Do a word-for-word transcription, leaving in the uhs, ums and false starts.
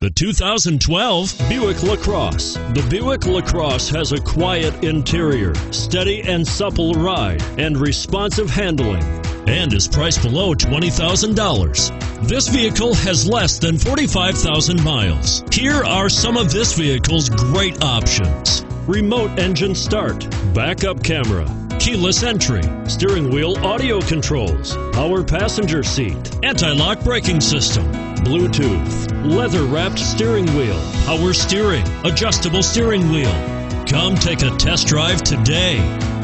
The two thousand twelve Buick LaCrosse. The Buick LaCrosse has a quiet interior, steady and supple ride, and responsive handling, and is priced below twenty thousand dollars. This vehicle has less than forty-five thousand miles. Here are some of this vehicle's great options: remote engine start, backup camera, keyless entry, steering wheel audio controls, power passenger seat, anti-lock braking system, Bluetooth, leather-wrapped steering wheel, power steering, adjustable steering wheel. Come take a test drive today.